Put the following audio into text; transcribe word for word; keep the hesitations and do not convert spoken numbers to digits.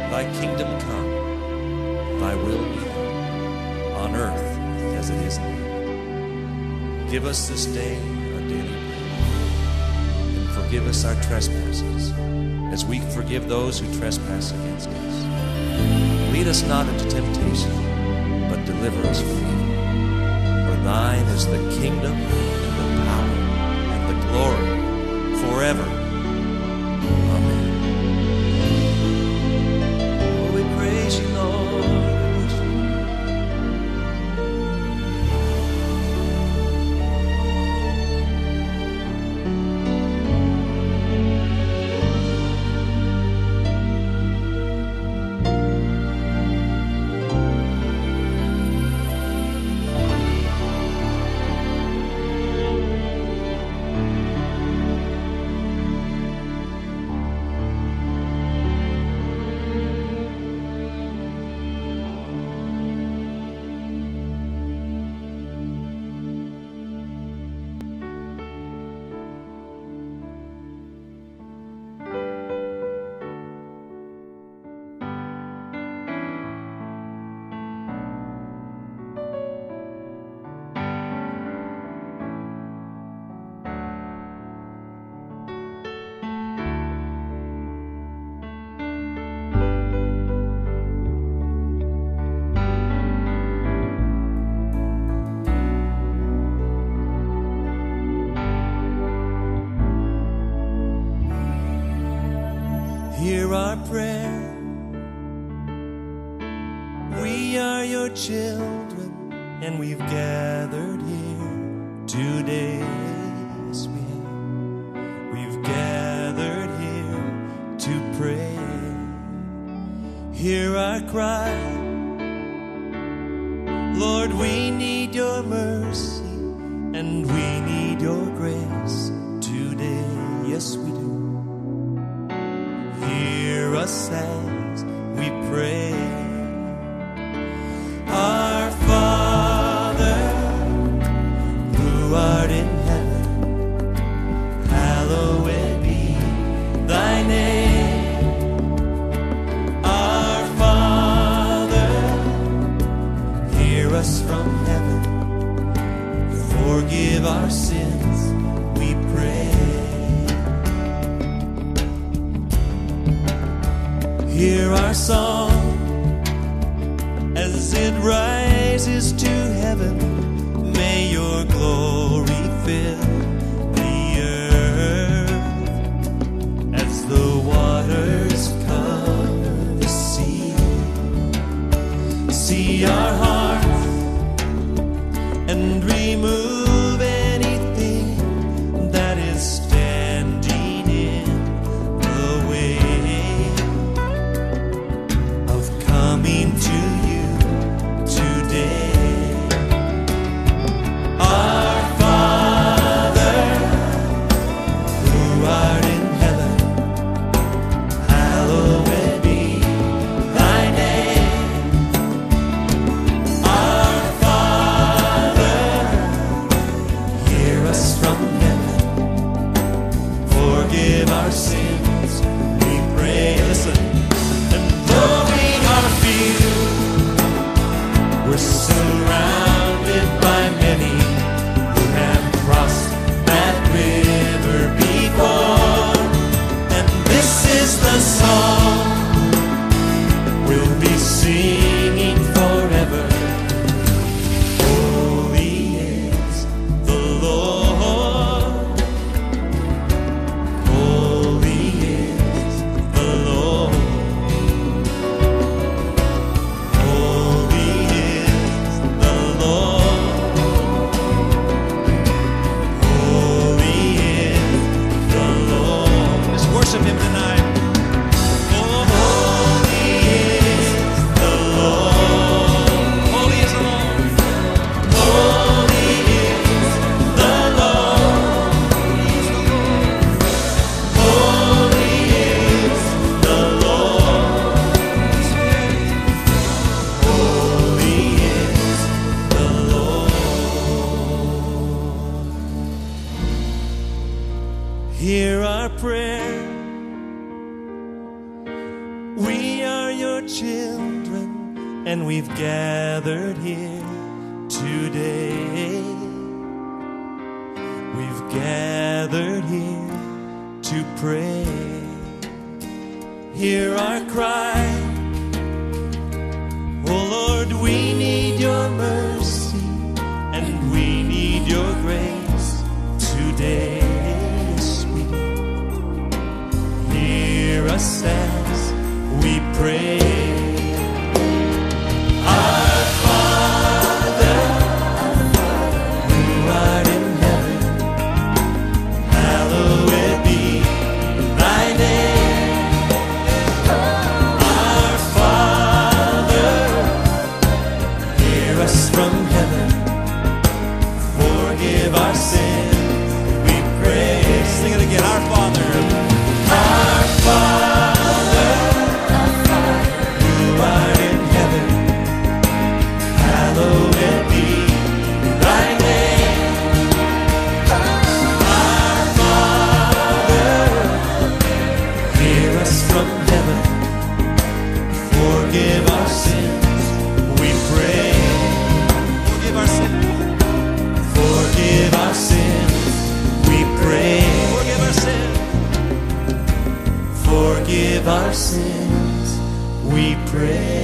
Thy kingdom come, thy will be done, on earth as it is in heaven. Give us this day our daily bread, and forgive us our trespasses, as we forgive those who trespass against us. Lead us not into temptation, but deliver us from evil. For thine is the kingdom, and the power, and the glory, forever. Amen. Oh, we praise you, Lord. Hear our prayer. We are your children, and we've gathered here today. Yes, we have. We've gathered here to pray. Hear our cry. Lord, we need your mercy, and we need your grace today. Yes, we do. Hear us as we pray. Our Father, who art in heaven, hallowed be thy name. Our Father, hear us from heaven, forgive our sins, we pray. Hear our song as it rises to heaven. May your glory fill the earth as the waters cover the sea. See our hearts and remove anything that is standing in the way coming to you today. Our Father, who art in heaven, hallowed be thy name. Our Father, hear us from heaven, forgive our sins, we pray. Listen. We're surrounded by many who have crossed that river before, and this is the song we'll be singing forever. Holy is the Lord, holy is the Lord. Worship him tonight. Oh, holy is the Lord. Holy is the Lord. Holy is the Lord. Holy is the Lord. Holy is the Lord. Hear our prayer. We are your children, and we've gathered here today. We've gathered here to pray. Hear our cry. Oh Lord, we need your mercy and we need your grace today. Hear us as we pray. Our Father, who art in heaven, hallowed be thy name. Our Father, hear us from heaven, forgive our sins, we pray. Sing it again. Our Father, our Father, who art in heaven, hallowed be thy name. Our Father, hear us from heaven, forgive our sins, we pray. Forgive our sins, forgive our sins, we pray. Forgive our sins, forgive our sins, we pray.